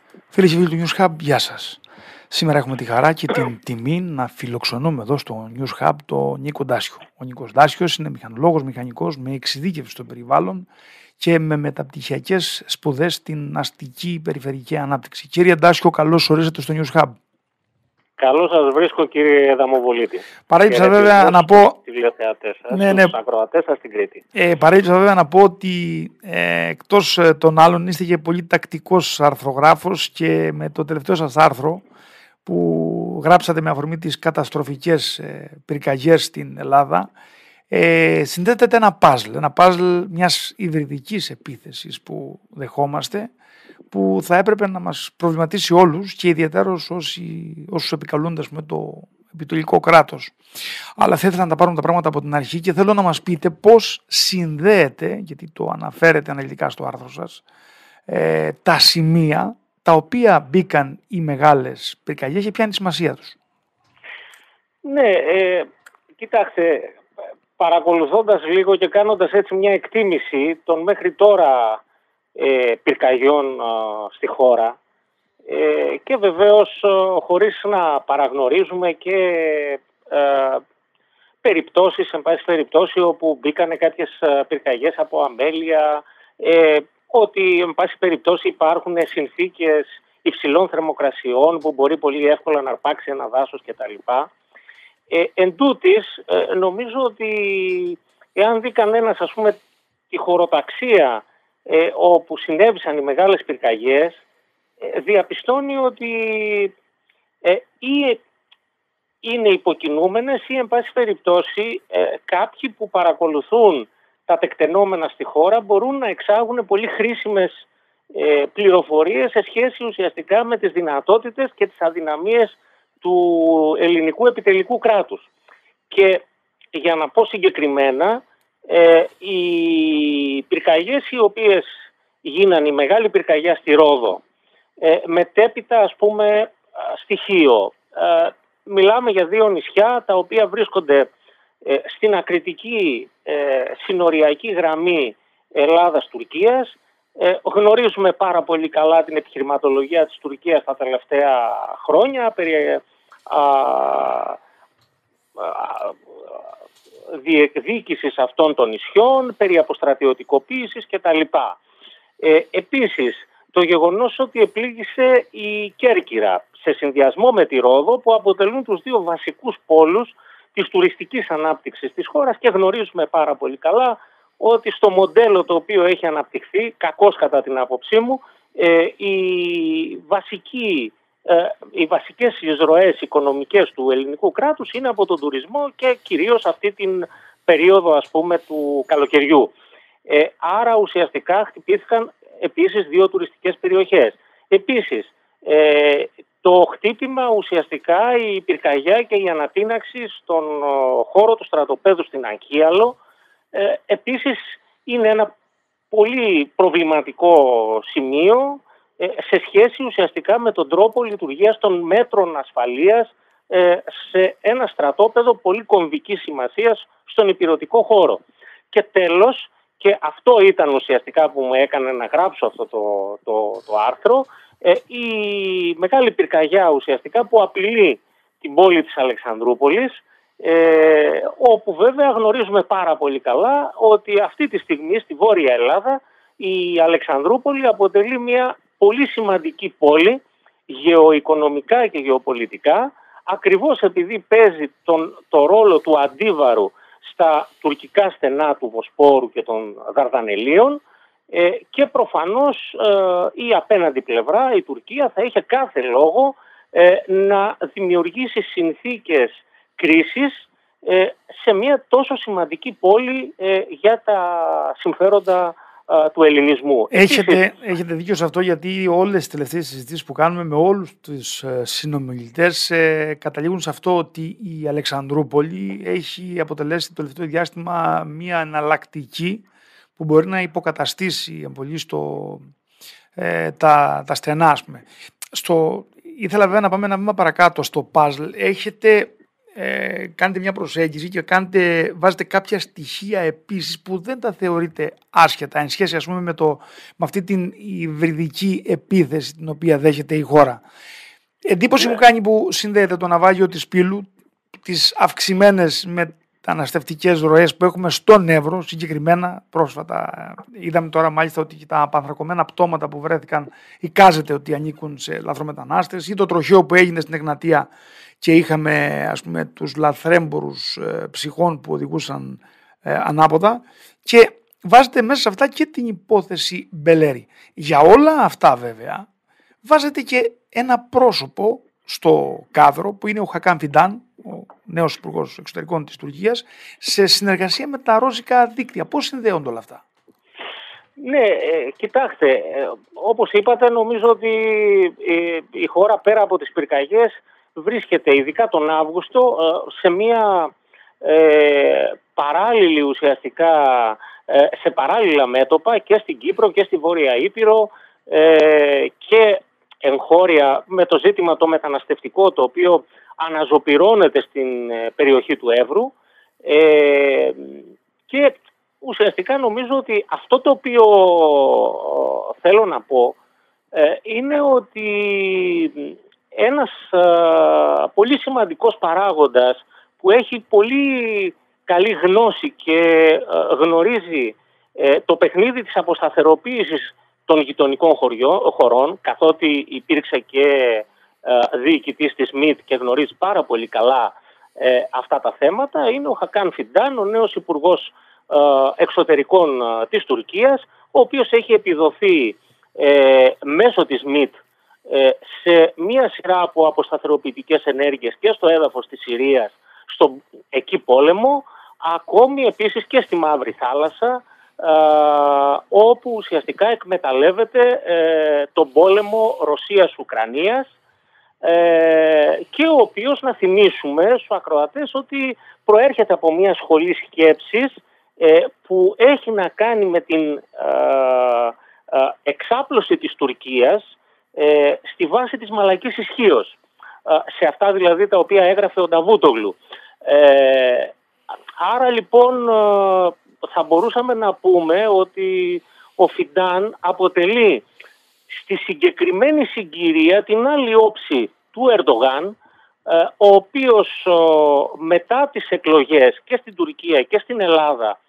Φίλοι και φίλοι του News Hub, γεια σας. Σήμερα έχουμε τη χαρά και την τιμή να φιλοξενούμε εδώ στο News Hub τον Νίκο Ντάσιο. Ο Νίκος Ντάσιος είναι μηχανολόγος, μηχανικός με εξειδίκευση στο περιβάλλον και με μεταπτυχιακές σπουδές στην αστική περιφερειακή ανάπτυξη. Κύριε Ντάσιο, καλώς ορίσατε στο News Hub. Καλώς σας βρίσκω, κύριε Δαμοβολίτη. Παραίτησα βέβαια να πω... Τηλεθεατές σας, τους ακροατές σας στην Κρήτη. Παραίτησα βέβαια να πω ότι εκτός των άλλων είστε και πολύ τακτικός αρθρογράφος και με το τελευταίο σας άρθρο που γράψατε με αφορμή τις καταστροφικές πυρκαγιές στην Ελλάδα, συνδέεται ένα παζλ μιας υβριδικής επίθεσης που δεχόμαστε, που θα έπρεπε να μας προβληματίσει όλους και ιδιαίτερως όσους επικαλούνται με το επιτολικό κράτος. Αλλά θα ήθελα να τα πάρουμε τα πράγματα από την αρχή και θέλω να μας πείτε πώς συνδέεται, γιατί το αναφέρετε αναλυτικά στο άρθρο σας, τα σημεία τα οποία μπήκαν οι μεγάλες πυρκαγιές και ποια είναι η σημασία τους. Ναι, κοιτάξτε, παρακολουθώντας λίγο και κάνοντας έτσι μια εκτίμηση των μέχρι τώρα πυρκαγιών στη χώρα και βεβαίως χωρίς να παραγνωρίζουμε και περιπτώσεις, εν πάση περιπτώσει, όπου μπήκανε κάποιες πυρκαγιές από αμέλεια, ότι εν πάση περιπτώσει υπάρχουν συνθήκες υψηλών θερμοκρασιών που μπορεί πολύ εύκολα να αρπάξει ένα δάσος κτλ. Εν τούτης, νομίζω ότι εάν δει κανένας, ας πούμε, τη χωροταξία όπου συνέβησαν οι μεγάλες πυρκαγιές, διαπιστώνει ότι ή είναι υποκινούμενες ή εν πάση περιπτώσει κάποιοι που παρακολουθούν τα τεκτενόμενα στη χώρα μπορούν να εξάγουν πολύ χρήσιμες πληροφορίες σε σχέση ουσιαστικά με τις δυνατότητες και τις αδυναμίες του ελληνικού επιτελικού κράτους. Και για να πω συγκεκριμένα, οι πυρκαγιές οι οποίες γίνανε, η μεγάλη πυρκαγιά στη Ρόδο, μετέπειτα ας πούμε στη Χίο, μιλάμε για δύο νησιά τα οποία βρίσκονται στην ακριτική συνοριακή γραμμή Ελλάδας-Τουρκίας. Γνωρίζουμε πάρα πολύ καλά την επιχειρηματολογία της Τουρκίας τα τελευταία χρόνια περί διεκδίκησης αυτών των νησιών, περί αποστρατιωτικοποίησης κτλ. Επίσης, το γεγονός ότι επλήγησε η Κέρκυρα σε συνδυασμό με τη Ρόδο, που αποτελούν τους δύο βασικούς πόλους της τουριστικής ανάπτυξης της χώρας, και γνωρίζουμε πάρα πολύ καλά ότι στο μοντέλο το οποίο έχει αναπτυχθεί, κακώς κατά την άποψή μου, οι βασικές εισρωές οικονομικές του ελληνικού κράτους είναι από τον τουρισμό και κυρίως αυτή την περίοδο, ας πούμε, του καλοκαιριού. Άρα ουσιαστικά χτυπήθηκαν επίσης δύο τουριστικές περιοχές. Επίσης, το χτύπημα ουσιαστικά, η πυρκαγιά και η ανατείναξη στον χώρο του στρατοπέδου στην Αγχίαλο επίσης είναι ένα πολύ προβληματικό σημείο σε σχέση ουσιαστικά με τον τρόπο λειτουργίας των μέτρων ασφαλείας σε ένα στρατόπεδο πολύ κομβικής σημασίας στον ηπειρωτικό χώρο. Και τέλος, και αυτό ήταν ουσιαστικά που μου έκανε να γράψω αυτό το άρθρο, η μεγάλη πυρκαγιά ουσιαστικά που απειλεί την πόλη της Αλεξανδρούπολης, όπου βέβαια γνωρίζουμε πάρα πολύ καλά ότι αυτή τη στιγμή στη Βόρεια Ελλάδα η Αλεξανδρούπολη αποτελεί μια πολύ σημαντική πόλη γεωοικονομικά και γεωπολιτικά, ακριβώς επειδή παίζει το ρόλο του αντίβαρου στα τουρκικά στενά του Βοσπόρου και των Δαρδανελίων, και προφανώς η απέναντι πλευρά, η Τουρκία, θα είχε κάθε λόγο να δημιουργήσει συνθήκες κρίσης σε μια τόσο σημαντική πόλη για τα συμφέροντα του ελληνισμού. Έχετε δίκιο σε αυτό, γιατί όλες τις τελευταίες συζητήσεις που κάνουμε με όλους τους συνομιλητές καταλήγουν σε αυτό, ότι η Αλεξανδρούπολη έχει αποτελέσει το τελευταίο διάστημα μια εναλλακτική που μπορεί να υποκαταστήσει πολύ τα στενά, ας πούμε. Ήθελα βέβαια να πάμε ένα βήμα παρακάτω στο puzzle. Έχετε κάνετε μια προσέγγιση και βάζετε κάποια στοιχεία επίσης που δεν τα θεωρείτε άσχετα εν σχέση, ας πούμε, με αυτή την υβριδική επίθεση την οποία δέχεται η χώρα. Εντύπωση μου κάνει που συνδέεται το ναυάγιο της Πύλου, τις αυξημένες μεταναστευτικές ροές που έχουμε στον Εύρο, συγκεκριμένα πρόσφατα. Είδαμε τώρα μάλιστα ότι τα απανθρακωμένα πτώματα που βρέθηκαν εικάζεται ότι ανήκουν σε λαθρομετανάστες, ή το τροχαίο που έγινε στην Εγνατία και είχαμε, ας πούμε, τους λαθρέμπορους ψυχών που οδηγούσαν ανάποδα, και βάζετε μέσα σε αυτά και την υπόθεση Μπελέρη. Για όλα αυτά βέβαια βάζετε και ένα πρόσωπο στο κάδρο που είναι ο Χακάν Φιντάν, ο νέος υπουργός εξωτερικών της Τουρκίας, σε συνεργασία με τα ρώσικα δίκτυα. Πώς συνδέονται όλα αυτά? Ναι, κοιτάξτε, όπως είπατε, νομίζω ότι η χώρα πέρα από τις πυρκαγιές βρίσκεται ειδικά τον Αύγουστο σε μια παράλληλη ουσιαστικά, σε παράλληλα μέτωπα και στην Κύπρο και στη Βόρεια Ήπειρο και εγχώρια με το ζήτημα το μεταναστευτικό, το οποίο αναζωπυρώνεται στην περιοχή του Εύρου, και ουσιαστικά νομίζω ότι αυτό το οποίο θέλω να πω είναι ότι ένας πολύ σημαντικός παράγοντας που έχει πολύ καλή γνώση και γνωρίζει το παιχνίδι της αποσταθεροποίησης των γειτονικών χωρών, καθότι υπήρξε και διοικητής της ΜΙΤ και γνωρίζει πάρα πολύ καλά αυτά τα θέματα, είναι ο Χακάν Φιντάν, ο νέος υπουργός εξωτερικών της Τουρκίας, ο οποίος έχει επιδοθεί μέσω της ΜΙΤ σε μία σειρά από αποσταθεροποιητικές ενέργειες και στο έδαφος της Συρίας, στο εκεί πόλεμο, ακόμη επίσης και στη Μαύρη Θάλασσα, όπου ουσιαστικά εκμεταλλεύεται τον πόλεμο Ρωσίας-Ουκρανίας, και ο οποίος, να θυμίσουμε στους ακροατές, ότι προέρχεται από μια σχολή σκέψης που έχει να κάνει με την εξάπλωση της Τουρκίας στη βάση της μαλαϊκής ισχύος, σε αυτά δηλαδή τα οποία έγραφε ο Νταβούτογλου. Άρα λοιπόν θα μπορούσαμε να πούμε ότι ο Φιντάν αποτελεί στη συγκεκριμένη συγκυρία την άλλη όψη του Ερντογάν, ο οποίος μετά τις εκλογές και στην Τουρκία και στην Ελλάδα,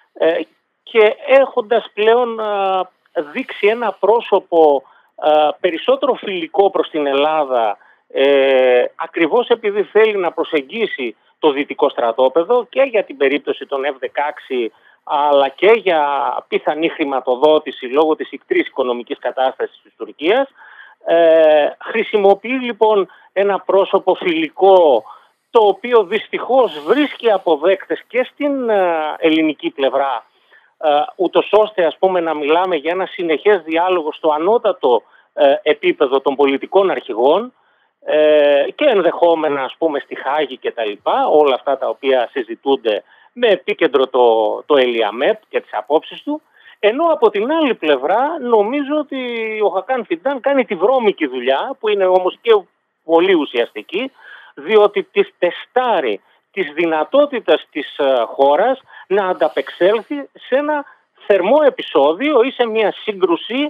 και έχοντας πλέον δείξει ένα πρόσωπο περισσότερο φιλικό προς την Ελλάδα, ακριβώς επειδή θέλει να προσεγγίσει το δυτικό στρατόπεδο και για την περίπτωση των F-16, αλλά και για πιθανή χρηματοδότηση λόγω της ικτρής οικονομικής κατάστασης της Τουρκίας, χρησιμοποιεί λοιπόν ένα πρόσωπο φιλικό, το οποίο δυστυχώς βρίσκει αποδέκτες και στην ελληνική πλευρά, ούτως ώστε, ας πούμε, να μιλάμε για ένα συνεχές διάλογο στο ανώτατο επίπεδο των πολιτικών αρχηγών, και ενδεχόμενα, ας πούμε, στη Χάγη και τα λοιπά, όλα αυτά τα οποία συζητούνται με επίκεντρο το ΕΛΙΑΜΕΠ και τις απόψεις του, ενώ από την άλλη πλευρά νομίζω ότι ο Χακάν Φιντάν κάνει τη βρώμικη δουλειά, που είναι όμως και πολύ ουσιαστική, διότι της τεστάρει της δυνατότητας της χώρας να ανταπεξέλθει σε ένα θερμό επεισόδιο ή σε μια σύγκρουση,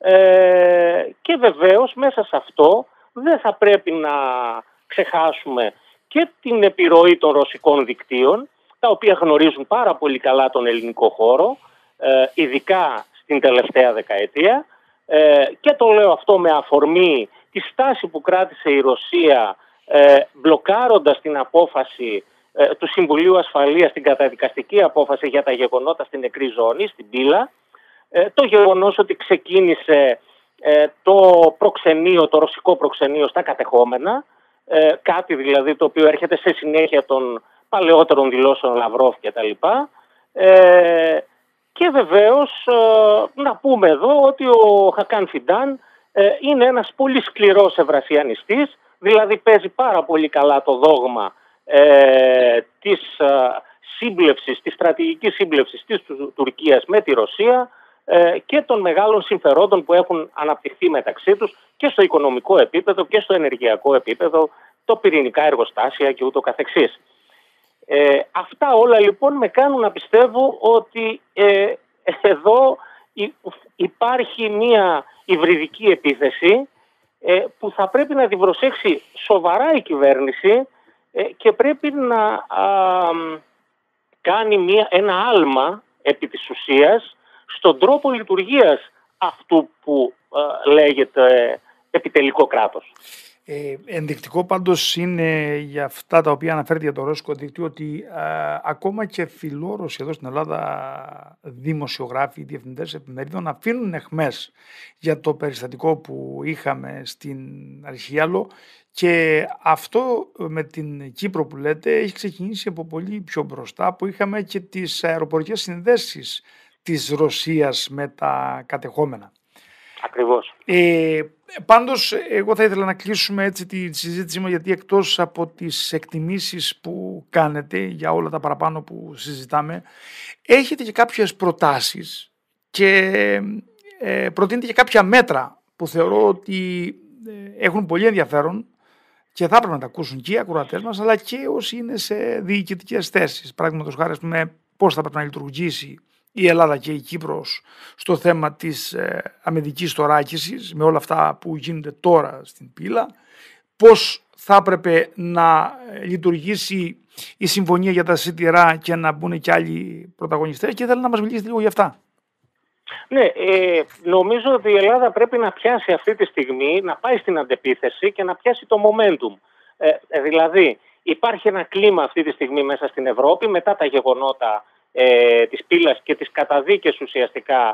και βεβαίως μέσα σε αυτό δεν θα πρέπει να ξεχάσουμε και την επιρροή των ρωσικών δικτύων, τα οποία γνωρίζουν πάρα πολύ καλά τον ελληνικό χώρο, ειδικά στην τελευταία δεκαετία, και το λέω αυτό με αφορμή τη στάση που κράτησε η Ρωσία, μπλοκάροντας την απόφαση του Συμβουλίου Ασφαλείας, την καταδικαστική απόφαση για τα γεγονότα στην νεκρή ζώνη, στην Πύλα, το γεγονός ότι ξεκίνησε το ρωσικό προξενείο στα κατεχόμενα, κάτι δηλαδή το οποίο έρχεται σε συνέχεια των παλαιότερων δηλώσεων Λαυρόφ και τα λοιπά. Και βεβαίως να πούμε εδώ ότι ο Χακάν Φιντάν είναι ένας πολύ σκληρός ευρασιανιστής, δηλαδή παίζει πάρα πολύ καλά το δόγμα της σύμπλευσης, της στρατηγικής σύμπλευσης της Τουρκίας με τη Ρωσία, και των μεγάλων συμφερόντων που έχουν αναπτυχθεί μεταξύ τους και στο οικονομικό επίπεδο και στο ενεργειακό επίπεδο το πυρηνικά εργοστάσια και ούτω καθεξής. Αυτά όλα λοιπόν με κάνουν να πιστεύω ότι εδώ υπάρχει μια υβριδική επίθεση που θα πρέπει να την προσέξει σοβαρά η κυβέρνηση και πρέπει να κάνει ένα άλμα επί της ουσίας στον τρόπο λειτουργίας αυτού που λέγεται επιτελικό κράτος. Ενδεικτικό πάντως είναι για αυτά τα οποία αναφέρεται για το ρώσικο δίκτυο ότι ακόμα και φιλόρωσοι εδώ στην Ελλάδα δημοσιογράφοι, διευθυντές εφημερίδων αφήνουν εχμές για το περιστατικό που είχαμε στην Αρχιάλο και αυτό με την Κύπρο που λέτε έχει ξεκινήσει από πολύ πιο μπροστά που είχαμε και τις αεροπορικές συνδέσεις της Ρωσίας με τα κατεχόμενα. Ακριβώς. Πάντως, εγώ θα ήθελα να κλείσουμε έτσι τη συζήτησή μου γιατί εκτός από τις εκτιμήσεις που κάνετε για όλα τα παραπάνω που συζητάμε, έχετε και κάποιες προτάσεις και προτείνετε και κάποια μέτρα που θεωρώ ότι έχουν πολύ ενδιαφέρον και θα πρέπει να τα ακούσουν και οι ακροατές μας, αλλά και όσοι είναι σε διοικητικές θέσεις. Παραδείγματος χάρη, πώς θα πρέπει να λειτουργήσει η Ελλάδα και η Κύπρος στο θέμα της αμυντικής θωράκισης με όλα αυτά που γίνονται τώρα στην Πύλα, πώς θα έπρεπε να λειτουργήσει η συμφωνία για τα σιτηρά και να μπουν και άλλοι πρωταγωνιστές και θέλω να μας μιλήσετε λίγο για αυτά. Ναι, νομίζω ότι η Ελλάδα πρέπει να πιάσει αυτή τη στιγμή, να πάει στην αντεπίθεση και να πιάσει το momentum. Δηλαδή υπάρχει ένα κλίμα αυτή τη στιγμή μέσα στην Ευρώπη μετά τα γεγονότα της Πύλας και τις καταδίκες ουσιαστικά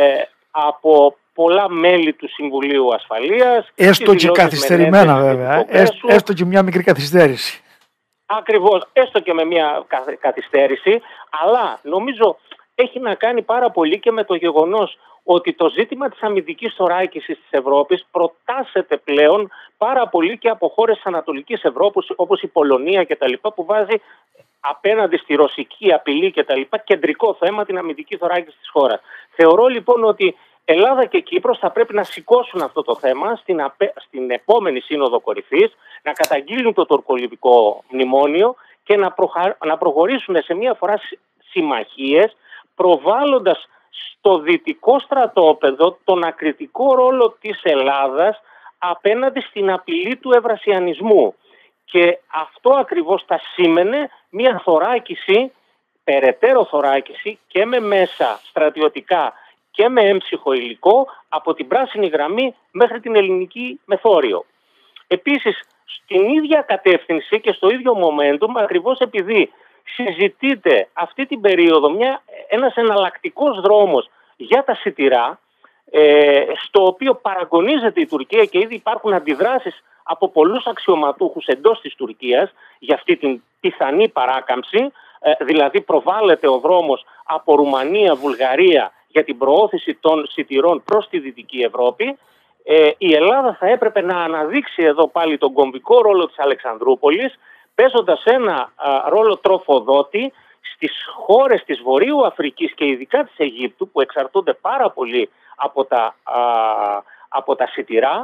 από πολλά μέλη του Συμβουλίου Ασφαλείας. Έστω και καθυστερημένα βέβαια, έστω και μια μικρή καθυστέρηση. Ακριβώς, έστω και με μια καθυστέρηση, αλλά νομίζω έχει να κάνει πάρα πολύ και με το γεγονός ότι το ζήτημα της αμυντικής θωράκισης της Ευρώπης προτάσσεται πλέον πάρα πολύ και από χώρες της Ανατολικής Ευρώπης όπως η Πολωνία κτλ. Που βάζει απέναντι στη ρωσική απειλή κτλ. Κεντρικό θέμα την αμυντική θωράκιση της χώρας. Θεωρώ λοιπόν ότι Ελλάδα και Κύπρος θα πρέπει να σηκώσουν αυτό το θέμα στην επόμενη σύνοδο κορυφής, να καταγγείλουν το τουρκολιβικό μνημόνιο και να προχωρήσουν σε μία φορά συμμαχίες, προβάλλοντας στο δυτικό στρατόπεδο τον ακριτικό ρόλο της Ελλάδας απέναντι στην απειλή του ευρασιανισμού. Και αυτό ακριβώς θα σήμαινε μια θωράκιση, περαιτέρω θωράκιση και με μέσα στρατιωτικά και με έμψυχο υλικό από την πράσινη γραμμή μέχρι την ελληνική μεθόριο. Επίσης, στην ίδια κατεύθυνση και στο ίδιο momentum, ακριβώς επειδή συζητείται αυτή την περίοδο ένας εναλλακτικός δρόμος για τα σιτηρά, στο οποίο παραγωνίζεται η Τουρκία και ήδη υπάρχουν αντιδράσεις από πολλούς αξιωματούχους εντός της Τουρκίας για αυτή την πιθανή παράκαμψη, δηλαδή προβάλλεται ο δρόμος από Ρουμανία, Βουλγαρία για την προώθηση των σιτηρών προς τη Δυτική Ευρώπη. Η Ελλάδα θα έπρεπε να αναδείξει εδώ πάλι τον κομβικό ρόλο της Αλεξανδρούπολης, παίζοντας ένα ρόλο τροφοδότη στις χώρες της Βορείου Αφρικής και ειδικά της Αιγύπτου που εξαρτούνται πάρα πολύ από τα σιτηρά,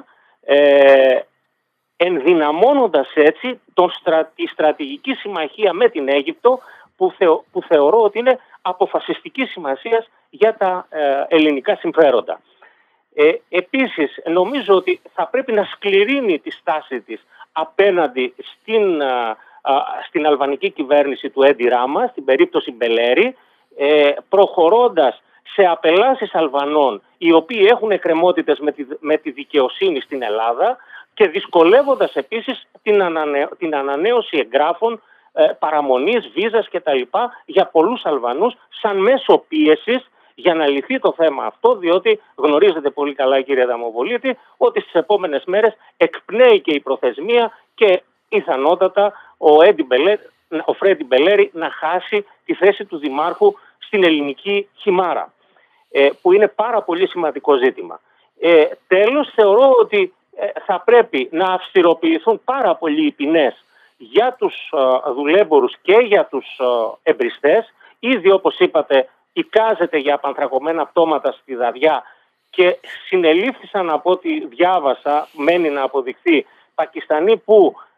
ενδυναμώνοντας έτσι τη στρατηγική συμμαχία με την Αίγυπτο που θεωρώ ότι είναι αποφασιστική σημασίας για τα ελληνικά συμφέροντα. Επίσης, νομίζω ότι θα πρέπει να σκληρύνει τη στάση της απέναντι στην αλβανική κυβέρνηση του Έντι Ράμα, στην περίπτωση Μπελέρη, προχωρώντας σε απελάσεις Αλβανών οι οποίοι έχουν εκκρεμότητες με τη δικαιοσύνη στην Ελλάδα και δυσκολεύοντας επίσης την ανανέωση εγγράφων παραμονής, βίζας κτλ. Για πολλούς Αλβανούς σαν μέσο πίεσης για να λυθεί το θέμα αυτό, διότι γνωρίζετε πολύ καλά κύριε Δαμοβολίτη ότι στις επόμενες μέρες εκπνέει και η προθεσμία και πιθανότατα ο Φρέντι Μπελέρη να χάσει τη θέση του Δημάρχου στην ελληνική Χιμάρα, που είναι πάρα πολύ σημαντικό ζήτημα. Τέλος, θεωρώ ότι θα πρέπει να αυστηροποιηθούν πάρα πολύ οι ποινές για τους δουλέμπορους και για τους εμπριστές. Ήδη όπως είπατε εικάζεται για απανθρακωμένα πτώματα στη Δαδιά και συνελήφθησαν από ό,τι διάβασα, μένει να αποδειχθεί, Πακιστανοί που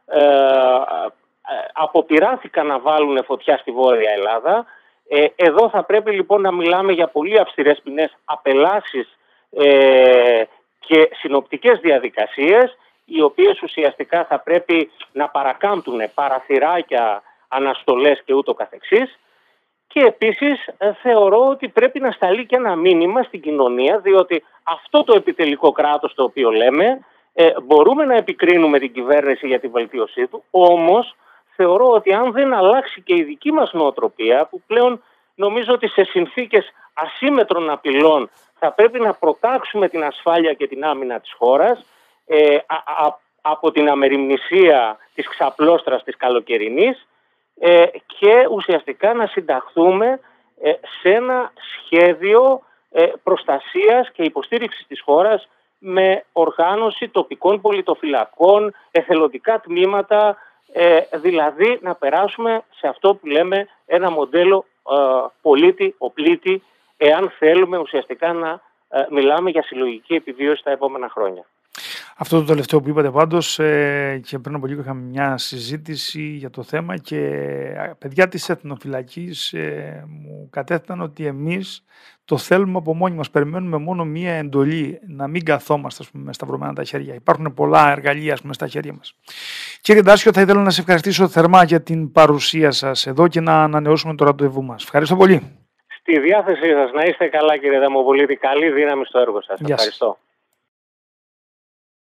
αποπειράθηκαν να βάλουν φωτιά στη Βόρεια Ελλάδα. Εδώ θα πρέπει λοιπόν να μιλάμε για πολύ αυστηρές ποινές, απελάσεις και συνοπτικές διαδικασίες, οι οποίες ουσιαστικά θα πρέπει να παρακάμπτουν παραθυράκια, αναστολές και ούτω καθεξής. Και επίσης θεωρώ ότι πρέπει να σταλεί και ένα μήνυμα στην κοινωνία, διότι αυτό το επιτελικό κράτος το οποίο λέμε, μπορούμε να επικρίνουμε την κυβέρνηση για τη βελτίωσή του, όμως θεωρώ ότι αν δεν αλλάξει και η δική μας νοοτροπία, που πλέον νομίζω ότι σε συνθήκες ασύμμετρων απειλών θα πρέπει να προτάξουμε την ασφάλεια και την άμυνα της χώρας, από την αμεριμνησία της ξαπλώστρας της καλοκαιρινής, και ουσιαστικά να συνταχθούμε σε ένα σχέδιο προστασίας και υποστήριξης της χώρας με οργάνωση τοπικών πολιτοφυλακών, εθελοντικά τμήματα, δηλαδή να περάσουμε σε αυτό που λέμε ένα μοντέλο πολίτη-οπλίτη, εάν θέλουμε ουσιαστικά να μιλάμε για συλλογική επιβίωση τα επόμενα χρόνια. Αυτό το τελευταίο που είπατε πάντως, και πριν από λίγο είχαμε μια συζήτηση για το θέμα και παιδιά της εθνοφυλακής μου κατέθεσαν ότι εμείς το θέλουμε από μόνοι μας, περιμένουμε μόνο μία εντολή, να μην καθόμαστε με σταυρωμένα τα χέρια. Υπάρχουν πολλά εργαλεία στα χέρια μας. Κύριε Ντάσιο, θα ήθελα να σε ευχαριστήσω θερμά για την παρουσία σας εδώ και να ανανεώσουμε το ραντεβού μας. Ευχαριστώ πολύ. Στη διάθεσή σας, να είστε καλά κύριε Δαμοπολίτη, καλή δύναμη στο έργο σας. Ευχαριστώ.